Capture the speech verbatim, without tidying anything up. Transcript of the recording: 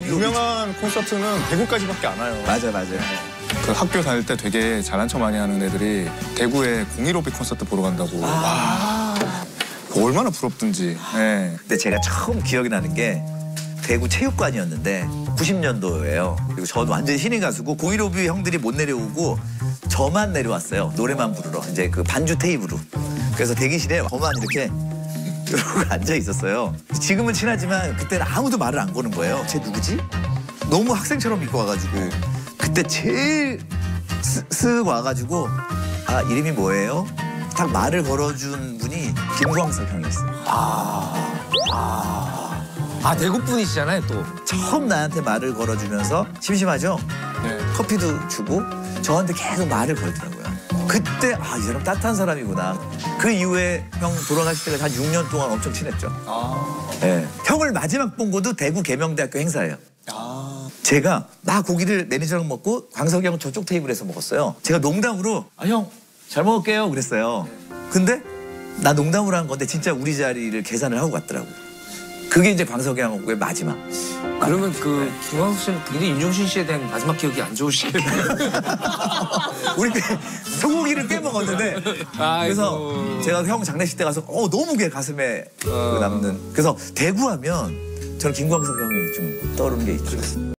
유명한 콘서트는 대구까지밖에 안 와요. 맞아, 맞아. 그 학교 다닐 때 되게 잘난 척 많이 하는 애들이 대구에 공일오비 콘서트 보러 간다고. 아 와, 얼마나 부럽든지. 네. 근데 제가 처음 기억이 나는 게 대구 체육관이었는데 구십 년도예요. 그리고 저도 완전히 신인 가수고 공일오비 형들이 못 내려오고 저만 내려왔어요. 노래만 부르러. 이제 그 반주 테이프로. 그래서 대기실에 저만 이렇게 이러고 앉아 있었어요. 지금은 친하지만 그때는 아무도 말을 안 거는 거예요. 쟤 누구지? 너무 학생처럼 입고 와가지고 그때 제일 쓱, 쓱 와가지고 아 이름이 뭐예요? 딱 말을 걸어준 분이 김광석 형이었어요. 아, 아, 아 대구 분이시잖아요 또. 처음 나한테 말을 걸어주면서 심심하죠? 네. 커피도 주고 저한테 계속 말을 걸더라고요. 그때 아 이 사람 따뜻한 사람이구나. 그 이후에 형 돌아가실 때가 한 육 년 동안 엄청 친했죠. 아. 네. 형을 마지막 본 것도 대구 계명대학교 행사예요. 아. 제가 막 고기를 매니저랑 먹고 광석이 형 저쪽 테이블에서 먹었어요. 제가 농담으로 아 형 잘 먹을게요 그랬어요. 근데 나 농담으로 한 건데 진짜 우리 자리를 계산을 하고 갔더라고. 그게 이제 광석이 형의 마지막. 그러면 그 김광석 씨는 굉장히 윤종신 씨에 대한 마지막 기억이 안 좋으시겠네요. 우리 그 소고기를 꽤 먹었는데 그래서 제가 형 장례식 때 가서 어 너무 게 가슴에 어. 남는. 그래서 대구하면 저는 김광석 형이 좀 떠오르는 게 있죠.